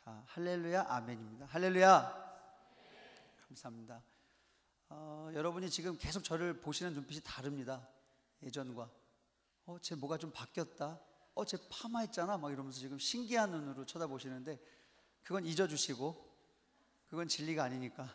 할렐루야, 아멘입니다. 할렐루야. 감사합니다. 여러분이 지금 계속 저를 보시는 눈빛이 다릅니다. 예전과. 쟤 뭐가 좀 바뀌었다. 쟤 파마했잖아. 막 이러면서 지금 신기한 눈으로 쳐다보시는데, 그건 잊어주시고, 그건 진리가 아니니까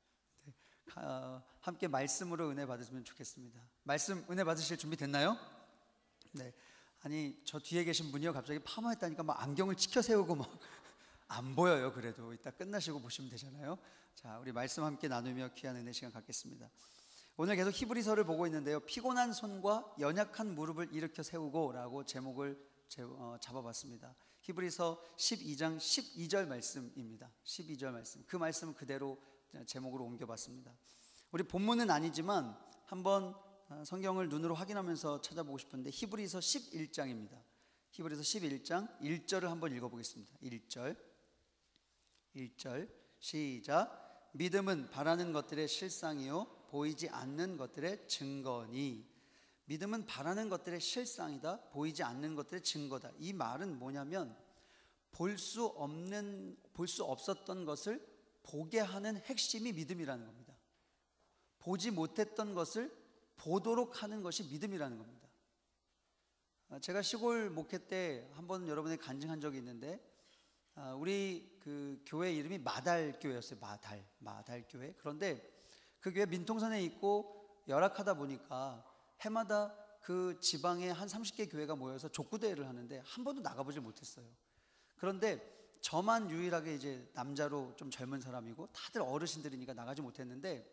함께 말씀으로 은혜 받으시면 좋겠습니다. 말씀 은혜 받으실 준비 됐나요? 네. 아니, 저 뒤에 계신 분이요, 갑자기 파마했다니까 막 안경을 치켜 세우고 막 안 보여요. 그래도 이따 끝나시고 보시면 되잖아요. 자, 우리 말씀 함께 나누며 귀한 은혜 시간 갖겠습니다. 오늘 계속 히브리서를 보고 있는데요, 피곤한 손과 연약한 무릎을 일으켜 세우고 라고 제목을 잡아봤습니다. 히브리서 12장 12절 말씀입니다. 12절 말씀, 그 말씀을 그대로 제목으로 옮겨봤습니다. 우리 본문은 아니지만 한번 성경을 눈으로 확인하면서 찾아보고 싶은데, 히브리서 11장입니다. 히브리서 11장 1절을 한번 읽어보겠습니다. 1절 시작. 믿음은 바라는 것들의 실상이요 보이지 않는 것들의 증거니. 믿음은 바라는 것들의 실상이다, 보이지 않는 것들의 증거다. 이 말은 뭐냐면, 볼 수 없었던 것을 보게 하는 핵심이 믿음이라는 겁니다. 보지 못했던 것을 보도록 하는 것이 믿음이라는 겁니다. 제가 시골 목회 때 한번 여러분에게 간증한 적이 있는데, 우리 그 교회 이름이 마달교회였어요. 마달교회. 그런데 그 교회 민통선에 있고 열악하다 보니까 해마다 그 지방에 한 30개 교회가 모여서 족구대회를 하는데 한 번도 나가보지 못했어요. 그런데 저만 유일하게 이제 남자로 좀 젊은 사람이고 다들 어르신들이니까 나가지 못했는데,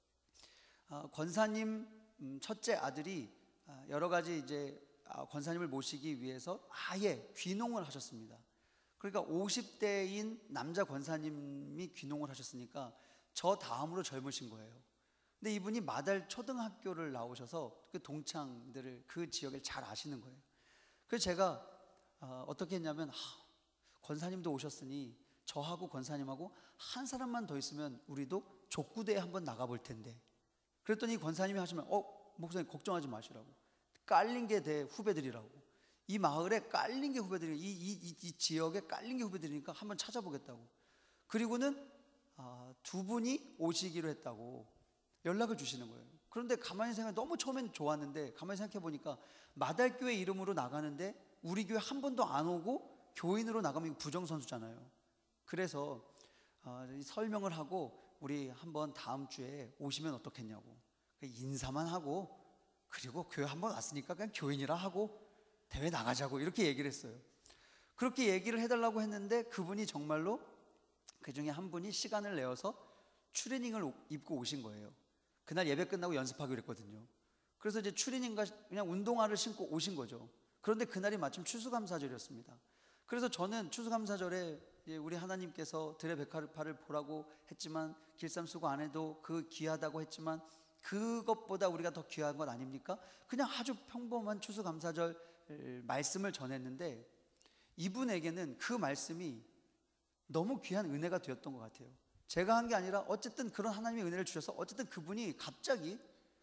권사님 첫째 아들이 여러 가지 이제 권사님을 모시기 위해서 아예 귀농을 하셨습니다. 그러니까 50대인 남자 권사님이 귀농을 하셨으니까 저 다음으로 젊으신 거예요. 근데 이분이 마달 초등학교를 나오셔서 그 동창들을, 그 지역을 잘 아시는 거예요. 그래서 제가 어떻게 했냐면, 권사님도 오셨으니 저하고 권사님하고 한 사람만 더 있으면 우리도 족구대회 한번 나가볼 텐데. 그랬더니 권사님이 하시면, 목사님 걱정하지 마시라고, 깔린 게 대 후배들이라고, 이 마을에 깔린 게 후배들이, 이 지역에 깔린 게 후배들이니까 한번 찾아보겠다고. 그리고는 두 분이 오시기로 했다고 연락을 주시는 거예요. 그런데 가만히 생각해, 너무 처음엔 좋았는데 가만히 생각해 보니까 마달교회 이름으로 나가는데 우리 교회 한 번도 안 오고 교인으로 나가면 이거 부정선수잖아요. 그래서 설명을 하고, 우리 한번 다음 주에 오시면 어떻겠냐고, 인사만 하고, 그리고 교회 한번 왔으니까 그냥 교인이라 하고 대회 나가자고, 이렇게 얘기를 했어요. 그렇게 얘기를 해달라고 했는데 그분이 정말로, 그 중에 한 분이 시간을 내어서 추리닝을 입고 오신 거예요. 그날 예배 끝나고 연습하기로 했거든요. 그래서 이제 추리닝과 그냥 운동화를 신고 오신 거죠. 그런데 그날이 마침 추수감사절이었습니다. 그래서 저는 추수감사절에 우리 하나님께서 들의 백합화를 보라고 했지만, 길쌈수고 안 해도 그 귀하다고 했지만 그것보다 우리가 더 귀한 것 아닙니까? 그냥 아주 평범한 추수감사절 말씀을 전했는데, 이분에게는 그 말씀이 너무 귀한 은혜가 되었던 것 같아요. 제가 한 게 아니라 어쨌든 그런 하나님의 은혜를 주셔서 어쨌든 그분이 갑자기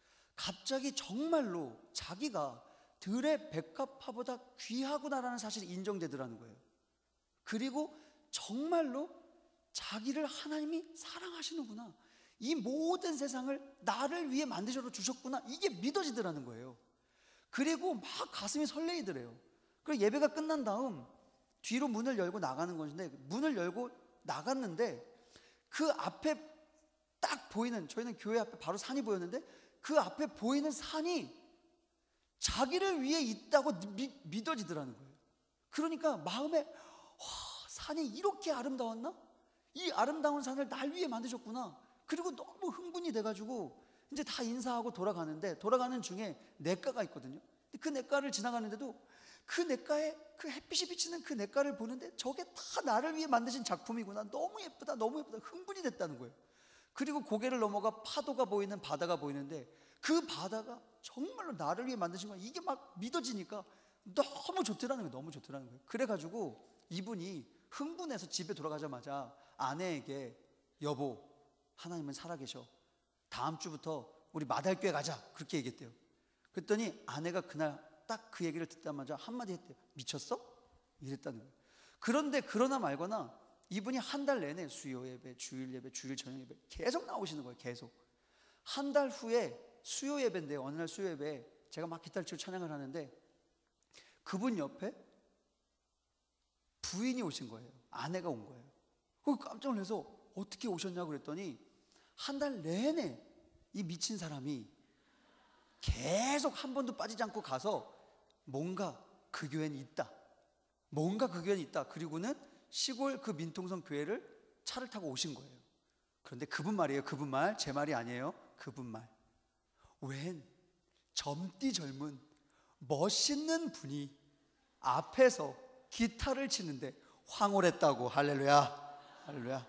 정말로 자기가 들의 백합화보다 귀하구나라는 사실이 인정되더라는 거예요. 그리고 정말로 자기를 하나님이 사랑하시는구나, 이 모든 세상을 나를 위해 만드셔서 주셨구나, 이게 믿어지더라는 거예요. 그리고 막 가슴이 설레이더래요. 그리고 예배가 끝난 다음 뒤로 문을 열고 나가는 것인데, 문을 열고 나갔는데 그 앞에 딱 보이는, 저희는 교회 앞에 바로 산이 보였는데, 그 앞에 보이는 산이 자기를 위해 있다고 믿어지더라는 거예요. 그러니까 마음에, 산이 이렇게 아름다웠나? 이 아름다운 산을 날 위해 만드셨구나. 그리고 너무 흥분이 돼가지고 이제 다 인사하고 돌아가는 중에 냇가가 있거든요. 그 냇가를 지나가는데도 그 냇가에 그 햇빛이 비치는 그 냇가를 보는데 저게 다 나를 위해 만드신 작품이구나, 너무 예쁘다, 너무 예쁘다, 흥분이 됐다는 거예요. 그리고 고개를 넘어가 파도가 보이는 바다가 보이는데, 그 바다가 정말로 나를 위해 만드신 거야, 이게 막 믿어지니까 너무 좋더라는 거예요. 너무 좋더라는 거예요. 그래가지고 이분이 흥분해서 집에 돌아가자마자 아내에게, 여보, 하나님은 살아계셔, 다음 주부터 우리 마달교회 가자, 그렇게 얘기했대요. 그랬더니 아내가 그날 딱 그 얘기를 듣자마자 한마디 했대요. 미쳤어? 이랬다는 거예요. 그런데 그러나 말거나 이분이 한 달 내내 수요 예배, 주일 예배, 주일 저녁 예배 계속 나오시는 거예요. 계속. 한 달 후에 수요 예배인데, 어느 날 수요 예배에 제가 막 기타를 치고 찬양을 하는데 그분 옆에 부인이 오신 거예요. 아내가 온 거예요. 깜짝 놀라서 어떻게 오셨냐고 그랬더니 한 달 내내 이 미친 사람이 계속 한 번도 빠지지 않고 가서 뭔가 그 교회는 있다. 뭔가 그 교회는 있다. 그리고는 시골 그 민통성 교회를 차를 타고 오신 거예요. 그런데 그분 말이에요. 그분 말, 제 말이 아니에요. 그분 말. 웬 젊디 젊은 멋있는 분이 앞에서 기타를 치는데 황홀했다고. 할렐루야. 할렐루야.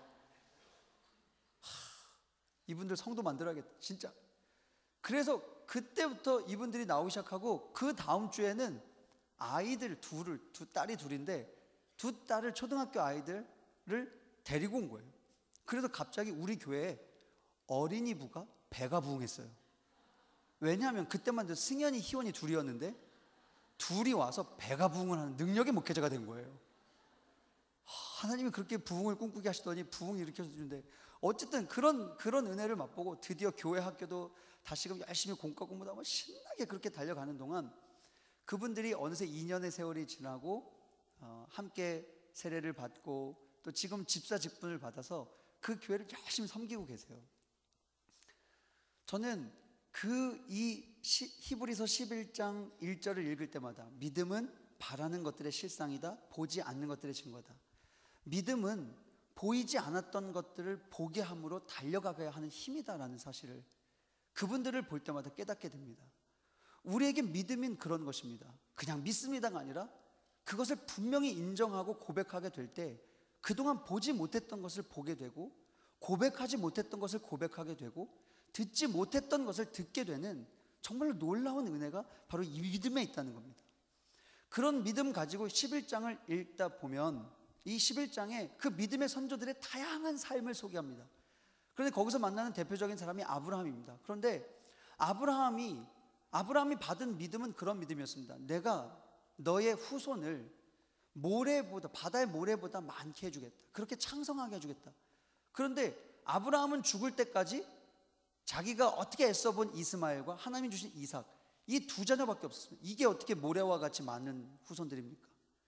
이분들 성도 만들어야겠다 진짜. 그래서 그때부터 이분들이 나오기 시작하고, 그 다음 주에는 아이들 두 딸이 둘인데 두 딸을 초등학교 아이들을 데리고 온 거예요. 그래서 갑자기 우리 교회에 어린이부가 배가 부흥했어요. 왜냐하면 그때만 해도 승현이 희원이 둘이었는데 둘이 와서 배가 부흥을 하는 능력의 목회자가 된 거예요. 하나님이 그렇게 부흥을 꿈꾸게 하시더니 부흥 일으켜서 주는데, 어쨌든 그런 은혜를 맛보고 드디어 교회 학교도 다시금 열심히 공과 공부도 하고 신나게 그렇게 달려가는 동안 그분들이 어느새 2년의 세월이 지나고 함께 세례를 받고 또 지금 집사 직분을 받아서 그 교회를 열심히 섬기고 계세요. 저는 이 히브리서 11장 1절을 읽을 때마다 믿음은 바라는 것들의 실상이다, 보지 않는 것들의 증거다. 믿음은 보이지 않았던 것들을 보게 함으로 달려가야 하는 힘이다라는 사실을 그분들을 볼 때마다 깨닫게 됩니다. 우리에게 믿음인 그런 것입니다. 그냥 믿습니다가 아니라 그것을 분명히 인정하고 고백하게 될 때 그동안 보지 못했던 것을 보게 되고, 고백하지 못했던 것을 고백하게 되고, 듣지 못했던 것을 듣게 되는 정말로 놀라운 은혜가 바로 이 믿음에 있다는 겁니다. 그런 믿음 가지고 11장을 읽다 보면 이 11장에 그 믿음의 선조들의 다양한 삶을 소개합니다. 그런데 거기서 만나는 대표적인 사람이 아브라함입니다. 그런데 아브라함이 받은 믿음은 그런 믿음이었습니다. 내가 너의 후손을 바다의 모래보다 많게 해주겠다. 그렇게 창성하게 해주겠다. 그런데 아브라함은 죽을 때까지 자기가 어떻게 애써본 이스마엘과 하나님이 주신 이삭, 이 두 자녀밖에 없었습니다. 이게 어떻게 모래와 같이 많은 후손들입니까?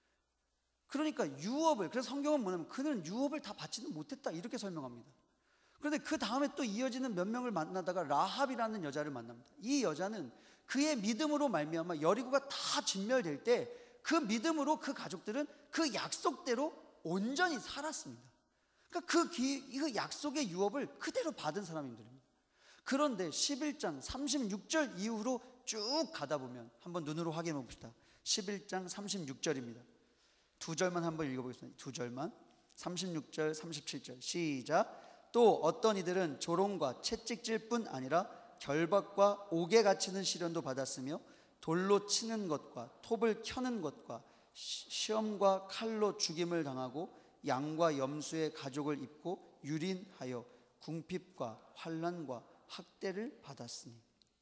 그러니까 그래서 성경은 뭐냐면 그는 유업을 다 받지는 못했다 이렇게 설명합니다. 그런데 그 다음에 또 이어지는 몇 명을 만나다가 라합이라는 여자를 만납니다. 이 여자는 그의 믿음으로 말미암아 여리고가 다 진멸될 때 그 믿음으로 그 가족들은 그 약속대로 온전히 살았습니다. 그러니까 그 약속의 유업을 그대로 받은 사람들입니다. 그런데 11장 36절 이후로 쭉 가다 보면 한번 눈으로 확인해 봅시다. 11장 36절입니다. 두 절만 한번 읽어보겠습니다. 두 절만. 36절 37절 시작. 또 어떤 이들은 조롱과 채찍질 뿐 아니라 결박과 옥에 갇히는 시련도 받았으며 돌로 치는 것과 톱을 켜는 것과 시험과 칼로 죽임을 당하고 양과 염소의 가죽을 입고 유린하여 궁핍과 환난과 학대를 받았으니.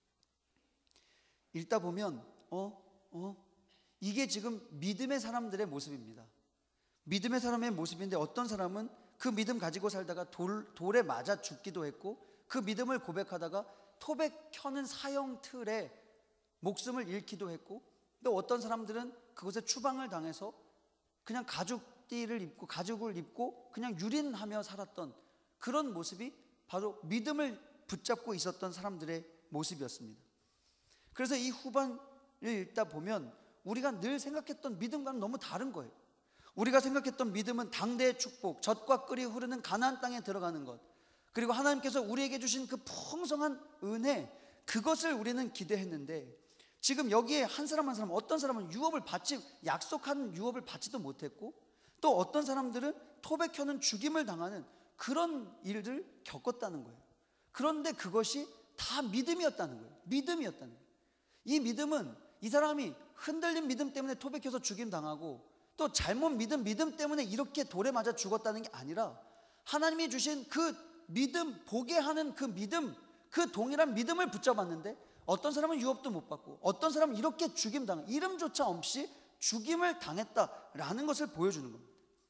읽다 보면 이게 지금 믿음의 사람들의 모습입니다. 믿음의 사람의 모습인데 어떤 사람은 그 믿음 가지고 살다가 돌에 맞아 죽기도 했고, 그 믿음을 고백하다가 톱에 켜는 사형 틀에 목숨을 잃기도 했고, 또 어떤 사람들은 그것에 추방을 당해서 그냥 가죽을 입고 그냥 유린하며 살았던 그런 모습이 바로 믿음을 붙잡고 있었던 사람들의 모습이었습니다. 그래서 이 후반을 읽다 보면 우리가 늘 생각했던 믿음과는 너무 다른 거예요. 우리가 생각했던 믿음은 당대의 축복, 젖과 꿀이 흐르는 가나안 땅에 들어가는 것, 그리고 하나님께서 우리에게 주신 그 풍성한 은혜, 그것을 우리는 기대했는데 지금 여기에 한 사람 한 사람, 어떤 사람은 약속한 유업을 받지도 못했고, 또 어떤 사람들은 톱에 켜는 죽임을 당하는 그런 일들 겪었다는 거예요. 그런데 그것이 다 믿음이었다는 거예요. 믿음이었다는 거예요. 이 믿음은 이 사람이 흔들린 믿음 때문에 톱에 켜서 죽임 당하고 또 잘못 믿음 때문에 이렇게 돌에 맞아 죽었다는 게 아니라 하나님이 주신 그 믿음, 보게 하는 그 믿음, 그 동일한 믿음을 붙잡았는데 어떤 사람은 유업도 못 받고 어떤 사람은 이렇게 죽임 당한, 이름조차 없이 죽임을 당했다라는 것을 보여주는 겁니다.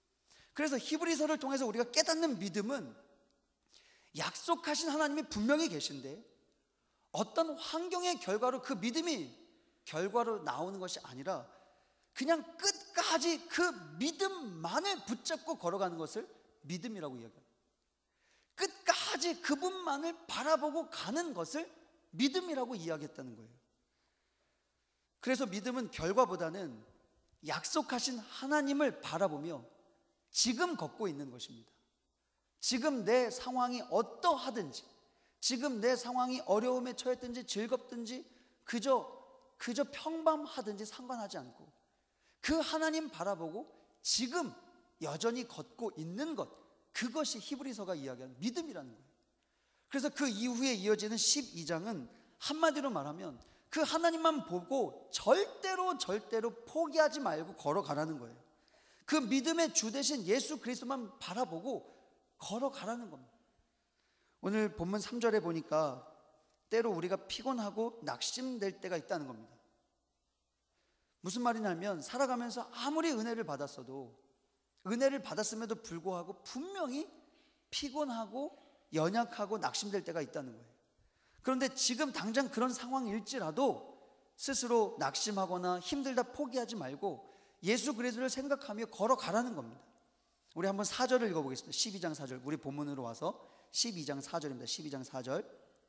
그래서 히브리서를 통해서 우리가 깨닫는 믿음은 약속하신 하나님이 분명히 계신데 어떤 환경의 결과로 그 믿음이 결과로 나오는 것이 아니라 그냥 끝까지 그 믿음만을 붙잡고 걸어가는 것을 믿음이라고 이야기합니다. 끝까지 그분만을 바라보고 가는 것을 믿음이라고 이야기했다는 거예요. 그래서 믿음은 결과보다는 약속하신 하나님을 바라보며 지금 걷고 있는 것입니다. 지금 내 상황이 어떠하든지, 지금 내 상황이 어려움에 처했든지 즐겁든지 그저 평범하든지 상관하지 않고 그 하나님 바라보고 지금 여전히 걷고 있는 것, 그것이 히브리서가 이야기하는 믿음이라는 거예요. 그래서 그 이후에 이어지는 12장은 한마디로 말하면 그 하나님만 보고 절대로 포기하지 말고 걸어가라는 거예요. 그 믿음의 주 되신 예수 그리스도만 바라보고 걸어가라는 겁니다. 오늘 본문 3절에 보니까 때로 우리가 피곤하고 낙심될 때가 있다는 겁니다. 무슨 말이냐면 살아가면서 아무리 은혜를 받았어도, 은혜를 받았음에도 불구하고 분명히 피곤하고 연약하고 낙심될 때가 있다는 거예요. 그런데 지금 당장 그런 상황일지라도 스스로 낙심하거나 힘들다 포기하지 말고 예수 그리스도를 생각하며 걸어가라는 겁니다. 우리 한번 4절을 읽어보겠습니다. 12장 4절, 우리 본문으로 와서 12장 4절입니다. 12장 4절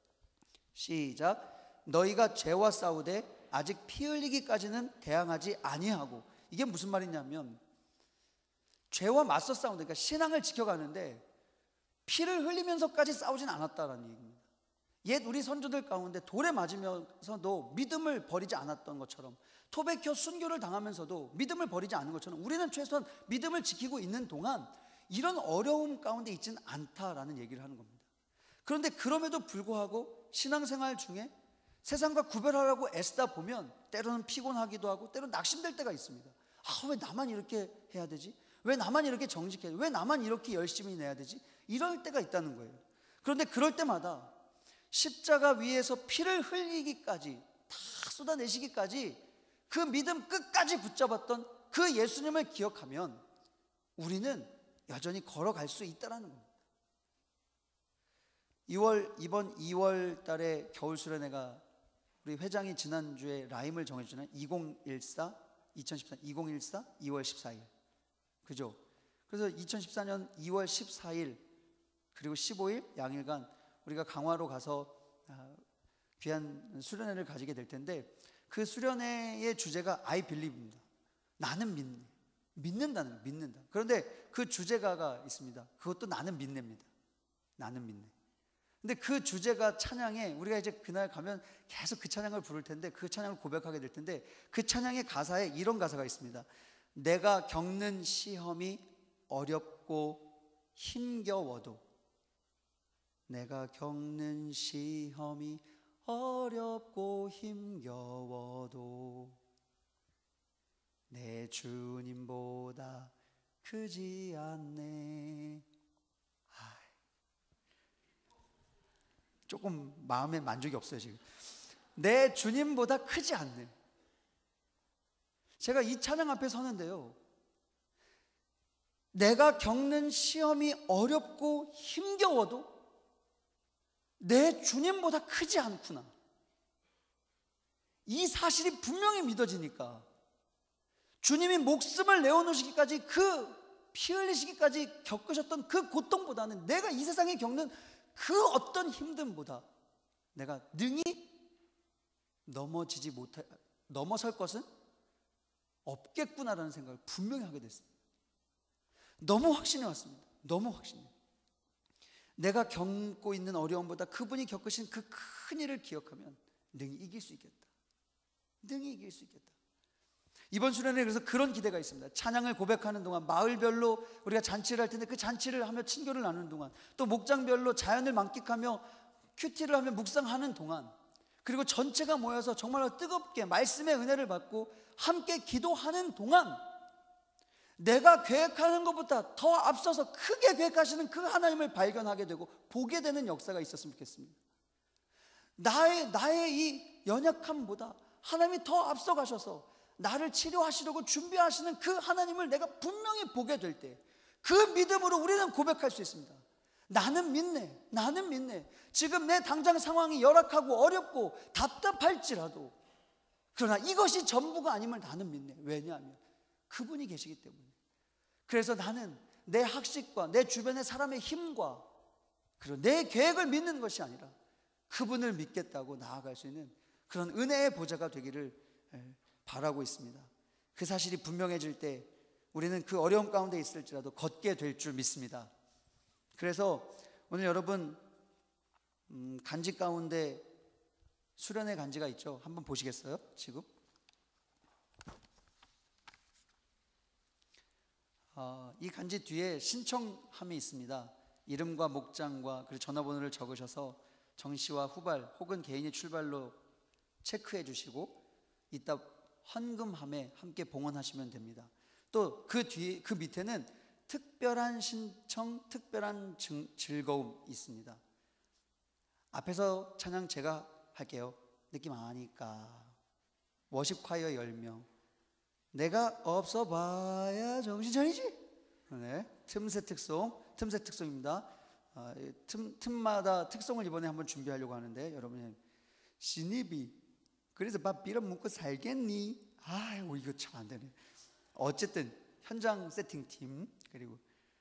시작. 너희가 죄와 싸우되 아직 피 흘리기까지는 대항하지 아니하고. 이게 무슨 말이냐면 죄와 맞서 싸운다, 그러니까 신앙을 지켜가는데 피를 흘리면서까지 싸우진 않았다라는 얘기입니다. 옛 우리 선조들 가운데 돌에 맞으면서도 믿음을 버리지 않았던 것처럼, 토백혀 순교를 당하면서도 믿음을 버리지 않은 것처럼 우리는 최소한 믿음을 지키고 있는 동안 이런 어려움 가운데 있지는 않다라는 얘기를 하는 겁니다. 그런데 그럼에도 불구하고 신앙생활 중에 세상과 구별하려고 애쓰다 보면 때로는 피곤하기도 하고 때로는 낙심될 때가 있습니다. 왜 나만 이렇게 해야 되지? 왜 나만 이렇게 정직해야 되지? 왜 나만 이렇게 열심히 내야 되지? 이럴 때가 있다는 거예요. 그런데 그럴 때마다 십자가 위에서 피를 흘리기까지, 다 쏟아내시기까지 그 믿음 끝까지 붙잡았던 그 예수님을 기억하면 우리는 여전히 걸어갈 수 있다는 겁니다. 이번 2월 달에 겨울 수련회가 우리 회장이 지난주에 라임을 정해주는 2014 2월 14일, 그죠? 그래서 2014년 2월 14일 그리고 15일 양일간 우리가 강화로 가서 귀한 수련회를 가지게 될 텐데, 그 수련회의 주제가 I believe입니다. 나는 믿네. 믿는다. 그런데 그 주제가가 있습니다. 그것도 나는 믿네입니다. 나는 믿네. 근데 그 주제가 찬양에, 우리가 이제 그날 가면 계속 그 찬양을 부를 텐데, 그 찬양을 고백하게 될 텐데, 그 찬양의 가사에 이런 가사가 있습니다. 내가 겪는 시험이 어렵고 힘겨워도, 내가 겪는 시험이 어렵고 힘겨워도 내 주님보다 크지 않네. 조금 마음에 만족이 없어요 지금. 내 주님보다 크지 않네. 제가 이 찬양 앞에 서는데요, 내가 겪는 시험이 어렵고 힘겨워도 내 주님보다 크지 않구나, 이 사실이 분명히 믿어지니까 주님이 목숨을 내어놓으시기까지, 그 피 흘리시기까지 겪으셨던 그 고통보다는 내가 이 세상에 겪는 그 어떤 힘듦보다 내가 능히 넘어설 것은 없겠구나라는 생각을 분명히 하게 됐습니다. 너무 확신해 왔습니다. 너무 확신해. 내가 겪고 있는 어려움보다 그분이 겪으신 그 큰 일을 기억하면 능히 이길 수 있겠다. 능히 이길 수 있겠다. 이번 수련회에 그래서 그런 기대가 있습니다. 찬양을 고백하는 동안 마을별로 우리가 잔치를 할 텐데, 그 잔치를 하며 친교를 나누는 동안, 또 목장별로 자연을 만끽하며 큐티를 하며 묵상하는 동안, 그리고 전체가 모여서 정말로 뜨겁게 말씀의 은혜를 받고 함께 기도하는 동안 내가 계획하는 것보다 더 앞서서 크게 계획하시는 그 하나님을 발견하게 되고 보게 되는 역사가 있었으면 좋겠습니다. 나의 이 연약함보다 하나님이 더 앞서가셔서 나를 치료하시려고 준비하시는 그 하나님을 내가 분명히 보게 될 때, 그 믿음으로 우리는 고백할 수 있습니다. 나는 믿네. 나는 믿네. 지금 내 당장 상황이 열악하고 어렵고 답답할지라도, 그러나 이것이 전부가 아님을 나는 믿네. 왜냐하면 그분이 계시기 때문에. 그래서 나는 내 학식과 내 주변의 사람의 힘과 그리고 내 계획을 믿는 것이 아니라 그분을 믿겠다고 나아갈 수 있는 그런 은혜의 보좌가 되기를 바라고 있습니다. 그 사실이 분명해질 때 우리는 그 어려움 가운데 있을지라도 걷게 될 줄 믿습니다. 그래서 오늘 여러분 간지 가운데 수련의 간지가 있죠. 한번 보시겠어요? 지금 이 간지 뒤에 신청함이 있습니다. 이름과 목장과 그리고 전화번호를 적으셔서 정시와 후발 혹은 개인의 출발로 체크해 주시고 이따 헌금함에 함께 봉헌하시면 됩니다. 또 그 밑에는 특별한 신청, 특별한 즐거움 있습니다. 앞에서 찬양 제가 할게요. 느낌 아니까. 워십 콰이어 10명. 내가 없어 봐야 정신 차리지? 네, 틈새 특송입니다. 틈마다 특송을 이번에 한번 준비하려고 하는데, 여러분이 신입이 그래서 밥 빌어먹고 살겠니? 아이고 이거 참 안 되네. 어쨌든 현장 세팅팀, 그리고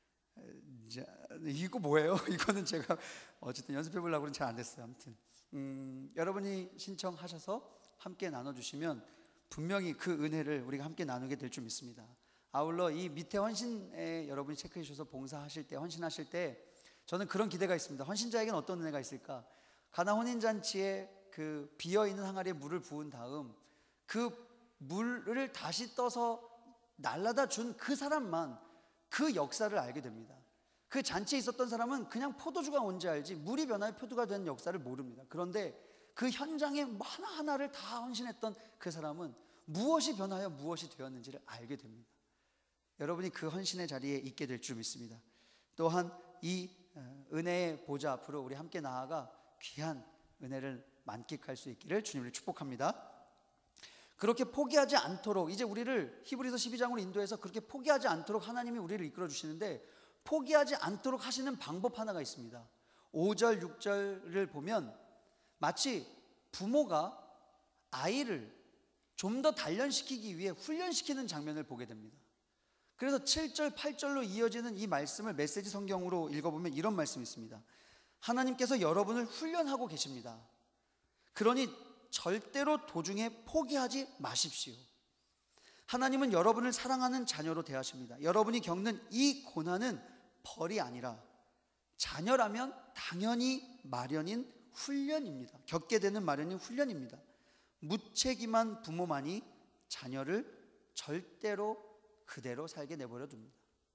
이거 뭐예요? 이거는 제가 어쨌든 연습해 보려고는 잘 안 됐어요. 아무튼 여러분이 신청하셔서 함께 나눠주시면 분명히 그 은혜를 우리가 함께 나누게 될 줄 믿습니다. 아울러 이 밑에 헌신에 여러분이 체크해 주셔서 봉사하실 때, 헌신하실 때 저는 그런 기대가 있습니다. 헌신자에게는 어떤 은혜가 있을까? 가나 혼인잔치에 그 비어있는 항아리에 물을 부은 다음 그 물을 다시 떠서 날라다 준 그 사람만 그 역사를 알게 됩니다. 그 잔치에 있었던 사람은 그냥 포도주가 온지 알지 물이 변하여 포도가 된 역사를 모릅니다. 그런데 그 현장에 하나하나를 다 헌신했던 그 사람은 무엇이 변하여 무엇이 되었는지를 알게 됩니다. 여러분이 그 헌신의 자리에 있게 될 줄 믿습니다. 또한 이 은혜의 보좌 앞으로 우리 함께 나아가 귀한 은혜를 만끽할 수 있기를 주님을 축복합니다. 그렇게 포기하지 않도록, 이제 우리를 히브리서 12장으로 인도해서 그렇게 포기하지 않도록 하나님이 우리를 이끌어 주시는데, 포기하지 않도록 하시는 방법 하나가 있습니다. 5절 6절을 보면 마치 부모가 아이를 좀 더 단련시키기 위해 훈련시키는 장면을 보게 됩니다. 그래서 7절 8절로 이어지는 이 말씀을 메시지 성경으로 읽어보면 이런 말씀이 있습니다. 하나님께서 여러분을 훈련하고 계십니다. 그러니 절대로 도중에 포기하지 마십시오. 하나님은 여러분을 사랑하는 자녀로 대하십니다. 여러분이 겪는 이 고난은 벌이 아니라 자녀라면 당연히 마련인 훈련입니다. 겪게 되는 마련인 훈련입니다. 무책임한 부모만이 자녀를 절대로 그대로 살게 내버려 둡니다.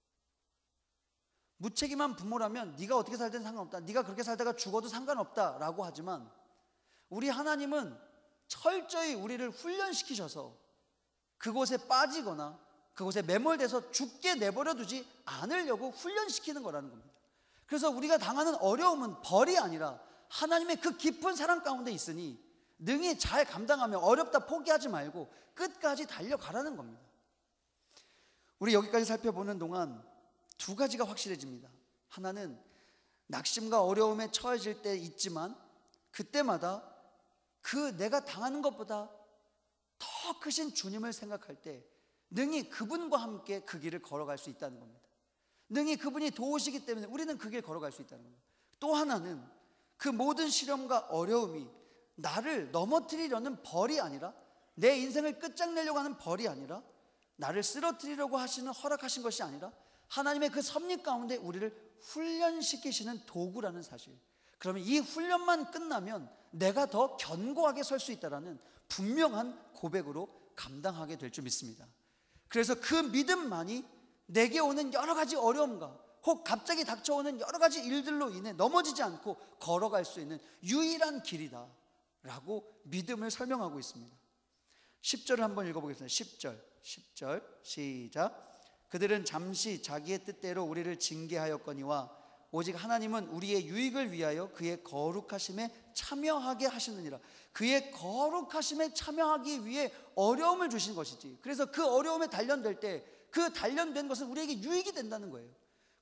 무책임한 부모라면 네가 어떻게 살든 상관없다, 네가 그렇게 살다가 죽어도 상관없다 라고 하지만, 우리 하나님은 철저히 우리를 훈련시키셔서 그곳에 빠지거나 그곳에 매몰돼서 죽게 내버려 두지 않으려고 훈련시키는 거라는 겁니다. 그래서 우리가 당하는 어려움은 벌이 아니라 하나님의 그 깊은 사랑 가운데 있으니 능히 잘 감당하며 어렵다 포기하지 말고 끝까지 달려가라는 겁니다. 우리 여기까지 살펴보는 동안 두 가지가 확실해집니다. 하나는 낙심과 어려움에 처해질 때 있지만 그때마다 그 내가 당하는 것보다 더 크신 주님을 생각할 때 능히 그분과 함께 그 길을 걸어갈 수 있다는 겁니다. 능히 그분이 도우시기 때문에 우리는 그 길을 걸어갈 수 있다는 겁니다. 또 하나는 그 모든 시련과 어려움이 나를 넘어뜨리려는 벌이 아니라, 내 인생을 끝장내려고 하는 벌이 아니라, 나를 쓰러뜨리려고 하시는, 허락하신 것이 아니라 하나님의 그 섭리 가운데 우리를 훈련시키시는 도구라는 사실. 그러면 이 훈련만 끝나면 내가 더 견고하게 설 수 있다라는 분명한 고백으로 감당하게 될 줄 믿습니다. 그래서 그 믿음만이 내게 오는 여러 가지 어려움과 혹 갑자기 닥쳐오는 여러 가지 일들로 인해 넘어지지 않고 걸어갈 수 있는 유일한 길이다 라고 믿음을 설명하고 있습니다. 10절을 한번 읽어보겠습니다. 10절 시작. 그들은 잠시 자기의 뜻대로 우리를 징계하였거니와 오직 하나님은 우리의 유익을 위하여 그의 거룩하심에 참여하게 하시느니라. 그의 거룩하심에 참여하기 위해 어려움을 주신 것이지. 그래서 그 어려움에 단련될 때 그 단련된 것은 우리에게 유익이 된다는 거예요.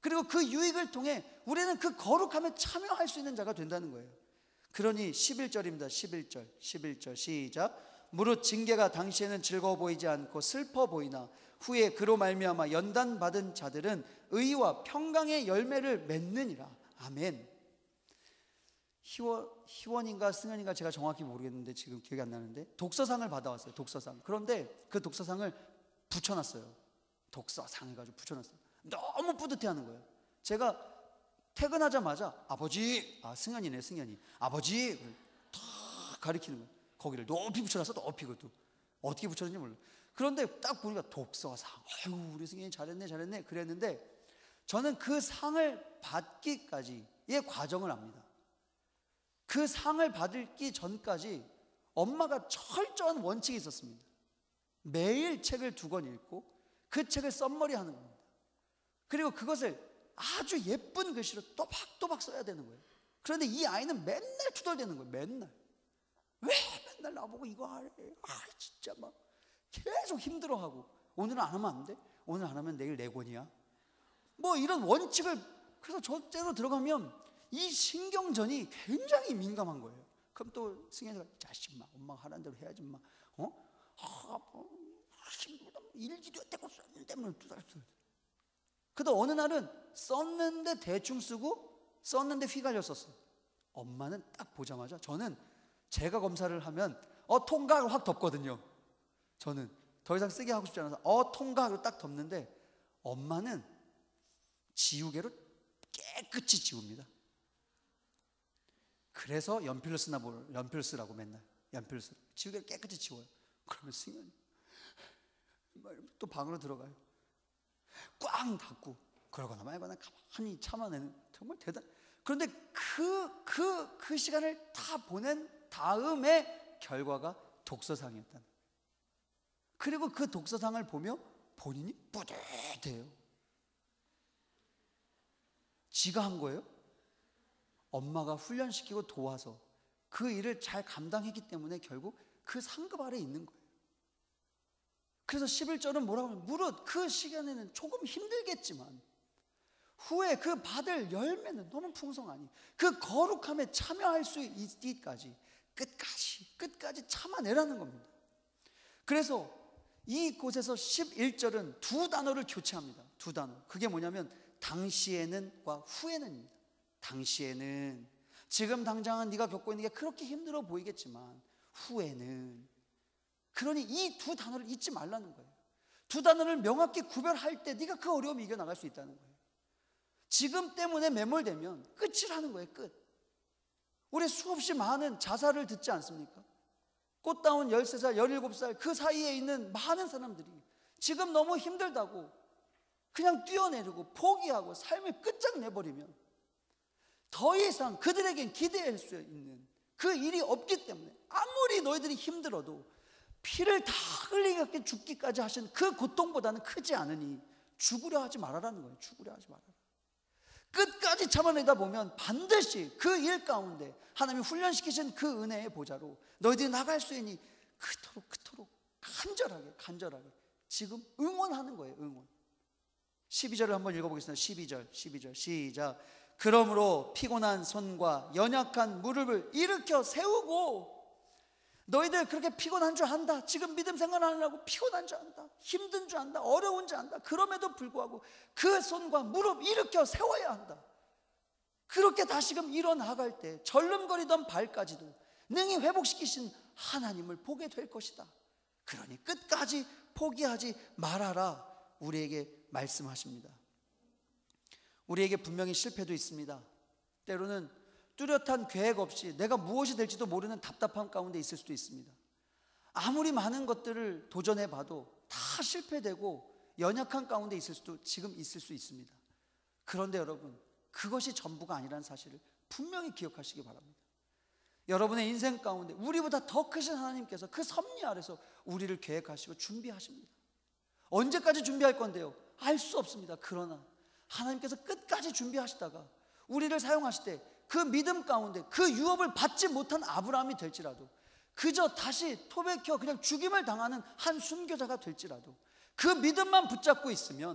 그리고 그 유익을 통해 우리는 그 거룩함에 참여할 수 있는 자가 된다는 거예요. 그러니 11절입니다. 11절 시작. 무릇 징계가 당시에는 즐거워 보이지 않고 슬퍼 보이나 후에 그로 말미암아 연단받은 자들은 의와 평강의 열매를 맺느니라. 아멘. 희원인가 승현인가 제가 정확히 모르겠는데 지금 기억이 안 나는데 독서상을 받아왔어요. 독서상. 그런데 그 독서상을 붙여놨어요. 독서상 해가지고 붙여놨어요. 너무 뿌듯해하는 거예요. 제가 퇴근하자마자 아버지, 승현이네, 승현이. 아버지, 탁 가리키는 거예요. 거기를 높이 붙여놨어. 높이. 그것도 어떻게 붙였는지 몰라요. 그런데 딱 보니까 독서상. 아유, 우리 승현이 잘했네 그랬는데 저는 그 상을 받기까지의 과정을 압니다. 그 상을 받기 전까지 엄마가 철저한 원칙이 있었습니다. 매일 책을 2권 읽고 그 책을 썸머리 하는 겁니다. 그리고 그것을 아주 예쁜 글씨로 또박또박 써야 되는 거예요. 그런데 이 아이는 맨날 투덜대는 거예요. 맨날. 왜 맨날 나보고 이거 하래? 진짜 막 계속 힘들어하고 오늘은 안 하면 안 돼? 오늘 안 하면 내일 4권이야. 뭐 이런 원칙을. 그래서 저째로 들어가면 이 신경전이 굉장히 민감한 거예요. 그럼 또 승현이가 자식마 엄마가 하라는 대로 해야지 마. 일기도 떼고 썼는데 뭐 두 달 써야 돼. 그래도 어느 날은 썼는데 대충 쓰고 썼는데 휘갈려 썼어. 엄마는 딱 보자마자 저는 제가 검사를 하면 통과를 확 덮거든요. 저는 더 이상 쓰게 하고 싶지 않아서 통과로 딱 덮는데 엄마는 지우개로 깨끗이 지웁니다. 그래서 연필로 쓰나 뭘 연필 쓰라고 맨날 연필 쓰 지우개를 깨끗이 지워요. 그러면 승현이 또 방으로 들어가요. 꽝 닫고 그러거나 말거나 가만히 참아내는 정말 대단. 그런데 그 시간을 다 보낸 다음에 결과가 독서상이었다. 그리고 그 독서상을 보며 본인이 뿌듯해요. 지가 한 거예요? 엄마가 훈련시키고 도와서 그 일을 잘 감당했기 때문에 결국 그 상급 아래에 있는 거예요. 그래서 11절은 뭐라고 하면 무릇 그 시간에는 조금 힘들겠지만 후에 그 받을 열매는 너무 풍성하니 그 거룩함에 참여할 수 있기까지 끝까지 참아내라는 겁니다. 그래서 이곳에서 11절은 2 단어를 교체합니다. 2 단어. 그게 뭐냐면 당시에는과 후에는입니다. 당시에는 지금 당장은 네가 겪고 있는 게 그렇게 힘들어 보이겠지만 후에는. 그러니 이 2 단어를 잊지 말라는 거예요. 2 단어를 명확히 구별할 때 네가 그 어려움을 이겨나갈 수 있다는 거예요. 지금 때문에 매몰되면 끝이라는 거예요. 끝. 우리 수없이 많은 자살을 듣지 않습니까? 꽃다운 13살, 17살 그 사이에 있는 많은 사람들이 지금 너무 힘들다고 그냥 뛰어내리고 포기하고 삶을 끝장내버리면 더 이상 그들에겐 기대할 수 있는 그 일이 없기 때문에 아무리 너희들이 힘들어도 피를 다 흘리게 죽기까지 하신 그 고통보다는 크지 않으니 죽으려 하지 말아라는 거예요. 죽으려 하지 말아라. 끝까지 참아내다 보면 반드시 그 일 가운데 하나님이 훈련시키신 그 은혜의 보좌로 너희들이 나갈 수 있니 그토록 간절하게 지금 응원하는 거예요. 응원. 12절을 한번 읽어보겠습니다. 12절 시작. 그러므로 피곤한 손과 연약한 무릎을 일으켜 세우고. 너희들 그렇게 피곤한 줄 안다. 지금 믿음 생활하느라고 피곤한 줄 안다. 힘든 줄 안다. 어려운 줄 안다. 그럼에도 불구하고 그 손과 무릎 일으켜 세워야 한다. 그렇게 다시금 일어나갈 때 절름거리던 발까지도 능히 회복시키신 하나님을 보게 될 것이다. 그러니 끝까지 포기하지 말아라. 우리에게 말씀하십니다. 우리에게 분명히 실패도 있습니다. 때로는 뚜렷한 계획 없이 내가 무엇이 될지도 모르는 답답함 가운데 있을 수도 있습니다. 아무리 많은 것들을 도전해봐도 다 실패되고 연약한 가운데 있을 수도 지금 있을 수 있습니다. 그런데 여러분, 그것이 전부가 아니라는 사실을 분명히 기억하시기 바랍니다. 여러분의 인생 가운데 우리보다 더 크신 하나님께서 그 섭리 아래서 우리를 계획하시고 준비하십니다. 언제까지 준비할 건데요? 알 수 없습니다. 그러나 하나님께서 끝까지 준비하시다가 우리를 사용하실 때 그 믿음 가운데 그 유업을 받지 못한 아브라함이 될지라도, 그저 다시 토백혀 그냥 죽임을 당하는 한 순교자가 될지라도 그 믿음만 붙잡고 있으면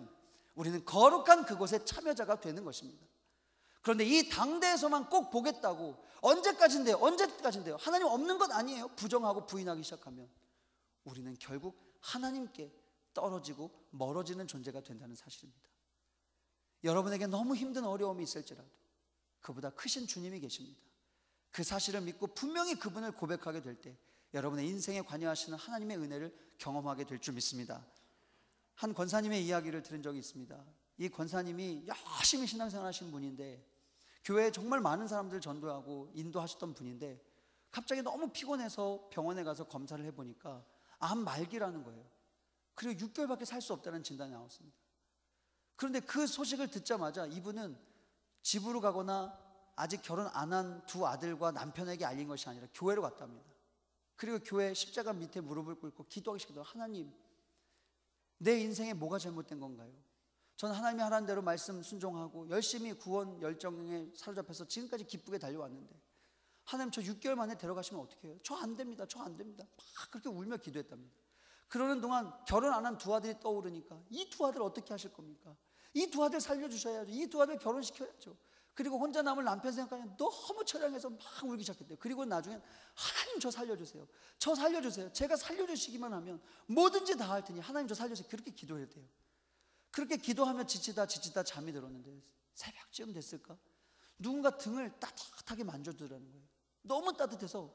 우리는 거룩한 그곳의 참여자가 되는 것입니다. 그런데 이 당대에서만 꼭 보겠다고 언제까지인데요? 언제까지인데요? 하나님 없는 것 아니에요? 부정하고 부인하기 시작하면 우리는 결국 하나님께 떨어지고 멀어지는 존재가 된다는 사실입니다. 여러분에게 너무 힘든 어려움이 있을지라도 그보다 크신 주님이 계십니다. 그 사실을 믿고 분명히 그분을 고백하게 될 때 여러분의 인생에 관여하시는 하나님의 은혜를 경험하게 될 줄 믿습니다. 한 권사님의 이야기를 들은 적이 있습니다. 이 권사님이 열심히 신앙생활 하신 분인데 교회에 정말 많은 사람들 전도하고 인도하셨던 분인데 갑자기 너무 피곤해서 병원에 가서 검사를 해보니까 암 말기라는 거예요. 그리고 6개월밖에 살 수 없다는 진단이 나왔습니다. 그런데 그 소식을 듣자마자 이분은 집으로 가거나 아직 결혼 안 한 두 아들과 남편에게 알린 것이 아니라 교회로 갔답니다. 그리고 교회 십자가 밑에 무릎을 꿇고 기도하기 시작하더라고요. 하나님, 내 인생에 뭐가 잘못된 건가요? 저는 하나님이 하라는 대로 말씀 순종하고 열심히 구원 열정에 사로잡혀서 지금까지 기쁘게 달려왔는데 하나님, 저 6개월 만에 데려가시면 어떻게 해요? 저 안 됩니다. 저 안 됩니다. 막 그렇게 울며 기도했답니다. 그러는 동안 결혼 안 한 두 아들이 떠오르니까 이 두 아들 어떻게 하실 겁니까? 이 두 아들 살려주셔야죠. 이 두 아들 결혼시켜야죠. 그리고 혼자 남을 남편 생각하면 너무 처량해서 막 울기 시작했대요. 그리고 나중엔 하나님 저 살려주세요. 저 살려주세요. 제가 살려주시기만 하면 뭐든지 다 할 테니 하나님 저 살려주세요. 그렇게 기도했대요. 그렇게 기도하며 지치다 잠이 들었는데 새벽쯤 됐을까? 누군가 등을 따뜻하게 만져주더라는 거예요. 너무 따뜻해서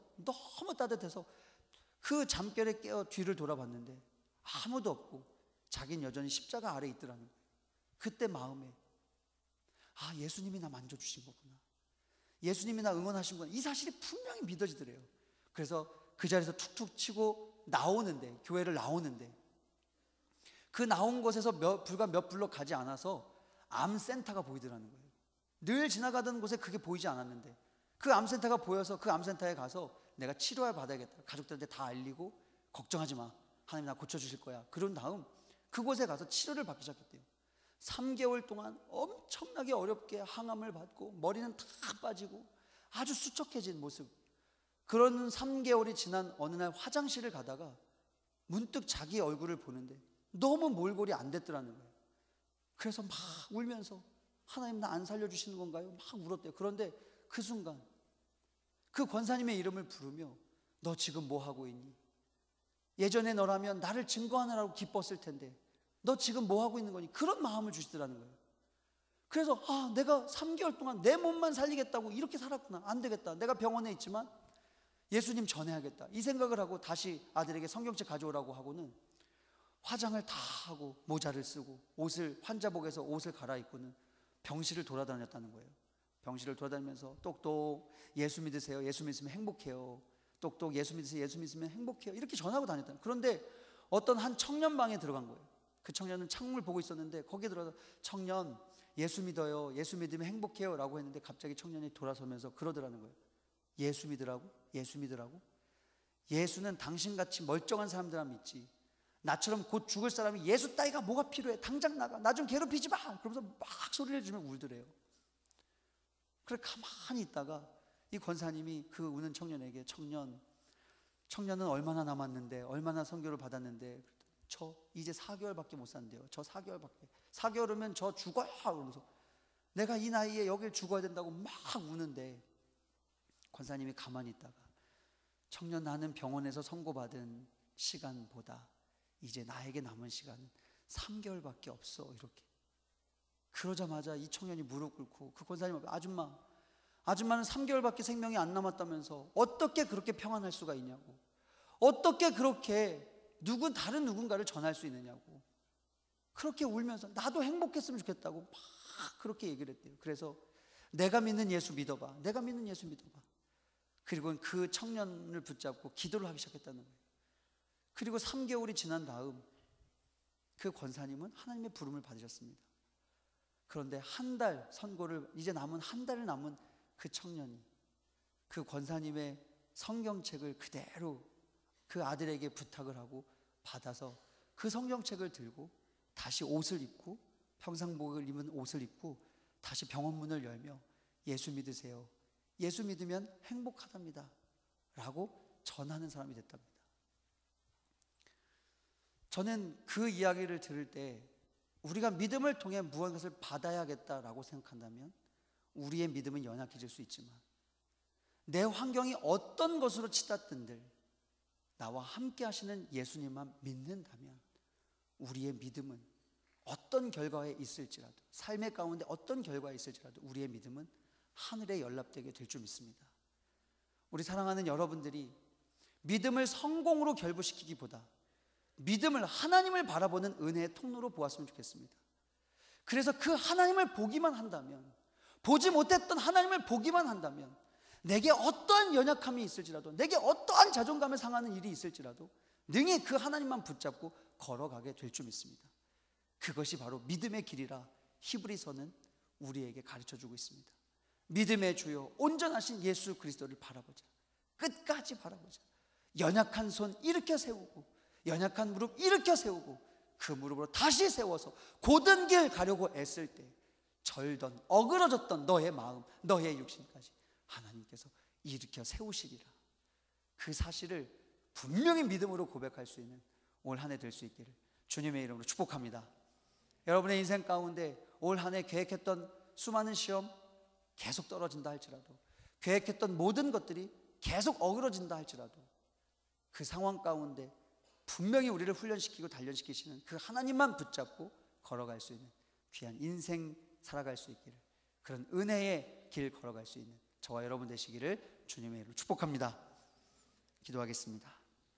그 잠결에 깨어 뒤를 돌아봤는데 아무도 없고 자기는 여전히 십자가 아래에 있더라는 거예요. 그때 마음에 예수님이 나 만져주신 거구나, 예수님이 나 응원하신 거구나, 이 사실이 분명히 믿어지더래요. 그래서 그 자리에서 툭툭 치고 나오는데, 교회를 나오는데 그 나온 곳에서 불과 몇 블록 가지 않아서 암센터가 보이더라는 거예요. 늘 지나가던 곳에 그게 보이지 않았는데 그 암센터가 보여서 그 암센터에 가서 내가 치료를 받아야겠다, 가족들한테 다 알리고 걱정하지 마, 하나님 나 고쳐주실 거야. 그런 다음 그곳에 가서 치료를 받기 시작했대요. 3개월 동안 엄청나게 어렵게 항암을 받고 머리는 다 빠지고 아주 수척해진 모습. 그런 3개월이 지난 어느 날 화장실을 가다가 문득 자기 얼굴을 보는데 너무 몰골이 안 됐더라는 거예요. 그래서 막 울면서 하나님 나 안 살려주시는 건가요? 막 울었대요. 그런데 그 순간 그 권사님의 이름을 부르며 너 지금 뭐 하고 있니? 예전에 너라면 나를 증거하느라고 기뻤을 텐데 너 지금 뭐 하고 있는 거니? 그런 마음을 주시더라는 거예요. 그래서 내가 3개월 동안 내 몸만 살리겠다고 이렇게 살았구나. 안 되겠다. 내가 병원에 있지만 예수님 전해야겠다. 이 생각을 하고 다시 아들에게 성경책 가져오라고 하고는 화장을 다 하고 모자를 쓰고 옷을, 환자복에서 옷을 갈아입고는 병실을 돌아다녔다는 거예요. 병실을 돌아다니면서 똑똑 예수 믿으세요. 예수 믿으면 행복해요. 똑똑 예수 믿으세요. 예수 믿으면 행복해요. 이렇게 전하고 다녔다는 거예요. 그런데 어떤 한 청년 방에 들어간 거예요. 그 청년은 창문을 보고 있었는데 거기에 들어가서 청년 예수 믿어요. 예수 믿으면 행복해요 라고 했는데 갑자기 청년이 돌아서면서 그러더라는 거예요. 예수 믿으라고? 예수 믿으라고? 예수는 당신같이 멀쩡한 사람들만 믿지, 나처럼 곧 죽을 사람이 예수 따위가 뭐가 필요해? 당장 나가. 나 좀 괴롭히지 마. 그러면서 막 소리를 지르며 울더래요. 그래 가만히 있다가 이 권사님이 그 우는 청년에게 청년은 얼마나 남았는데, 얼마나 선교를 받았는데, 저 이제 4개월밖에 못 산대요. 저 4개월이면 저 죽어요. 그러면서 내가 이 나이에 여길 죽어야 된다고 막 우는데 권사님이 가만히 있다가 청년 나는 병원에서 선고받은 시간보다 이제 나에게 남은 시간은 3개월밖에 없어. 이렇게 그러자마자 이 청년이 무릎 꿇고 그 권사님 앞에 아줌마는 3개월밖에 생명이 안 남았다면서 어떻게 그렇게 평안할 수가 있냐고, 어떻게 그렇게 다른 누군가를 전할 수 있느냐고, 그렇게 울면서 나도 행복했으면 좋겠다고 막 그렇게 얘기를 했대요. 그래서 내가 믿는 예수 믿어봐. 내가 믿는 예수 믿어봐. 그리고 그 청년을 붙잡고 기도를 하기 시작했다는 거예요. 그리고 3개월이 지난 다음 그 권사님은 하나님의 부름을 받으셨습니다. 그런데 한 달 선고를 이제 남은 한 달 남은 그 청년이 그 권사님의 성경책을 그대로 그 아들에게 부탁을 하고 받아서 그 성경책을 들고 다시 옷을 입고 평상복을 입은 옷을 입고 다시 병원 문을 열며 예수 믿으세요. 예수 믿으면 행복하답니다 라고 전하는 사람이 됐답니다. 저는 그 이야기를 들을 때 우리가 믿음을 통해 무언가를 받아야겠다라고 생각한다면 우리의 믿음은 연약해질 수 있지만, 내 환경이 어떤 것으로 치닫든들 나와 함께 하시는 예수님만 믿는다면 우리의 믿음은 어떤 결과에 있을지라도, 삶의 가운데 어떤 결과에 있을지라도 우리의 믿음은 하늘에 연락되게 될 줄 믿습니다. 우리 사랑하는 여러분들이 믿음을 성공으로 결부시키기보다 믿음을 하나님을 바라보는 은혜의 통로로 보았으면 좋겠습니다. 그래서 그 하나님을 보기만 한다면, 보지 못했던 하나님을 보기만 한다면, 내게 어떠한 연약함이 있을지라도, 내게 어떠한 자존감을 상하는 일이 있을지라도 능히 그 하나님만 붙잡고 걸어가게 될 줄 믿습니다. 그것이 바로 믿음의 길이라 히브리서는 우리에게 가르쳐주고 있습니다. 믿음의 주요 온전하신 예수 그리스도를 바라보자. 끝까지 바라보자. 연약한 손 일으켜 세우고, 연약한 무릎 일으켜 세우고, 그 무릎으로 다시 세워서 곧은 길 가려고 애쓸 때 절던 어그러졌던 너의 마음, 너의 육신까지 하나님께서 일으켜 세우시리라. 그 사실을 분명히 믿음으로 고백할 수 있는 올 한 해 될 수 있기를 주님의 이름으로 축복합니다. 여러분의 인생 가운데 올 한 해 계획했던 수많은 시험 계속 떨어진다 할지라도, 계획했던 모든 것들이 계속 어그러진다 할지라도, 그 상황 가운데 분명히 우리를 훈련시키고 단련시키시는 그 하나님만 붙잡고 걸어갈 수 있는 귀한 인생 살아갈 수 있기를, 그런 은혜의 길 걸어갈 수 있는 저와 여러분 되시기를 주님의 이름으로 축복합니다. 기도하겠습니다.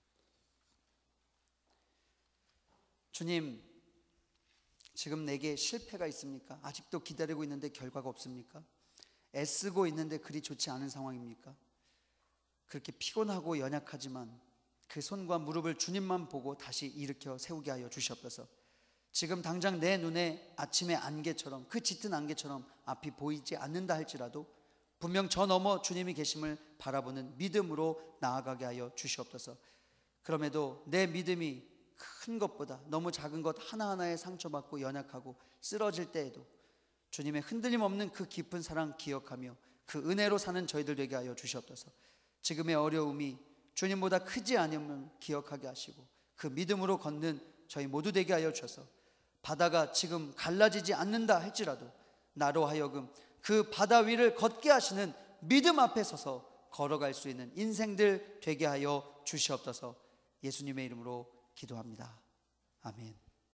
주님, 지금 내게 실패가 있습니까? 아직도 기다리고 있는데 결과가 없습니까? 애쓰고 있는데 그리 좋지 않은 상황입니까? 그렇게 피곤하고 연약하지만 그 손과 무릎을 주님만 보고 다시 일으켜 세우게 하여 주시옵소서. 지금 당장 내 눈에 아침의 안개처럼, 그 짙은 안개처럼 앞이 보이지 않는다 할지라도 분명 저 너머 주님이 계심을 바라보는 믿음으로 나아가게 하여 주시옵소서. 그럼에도 내 믿음이 큰 것보다 너무 작은 것 하나하나에 상처받고 연약하고 쓰러질 때에도 주님의 흔들림 없는 그 깊은 사랑 기억하며 그 은혜로 사는 저희들 되게 하여 주시옵소서. 지금의 어려움이 주님보다 크지 않음을 기억하게 하시고 그 믿음으로 걷는 저희 모두 되게 하여 주셔서 바다가 지금 갈라지지 않는다 할지라도 나로 하여금 그 바다 위를 걷게 하시는 믿음 앞에 서서 걸어갈 수 있는 인생들 되게 하여 주시옵소서. 예수님의 이름으로 기도합니다. 아멘.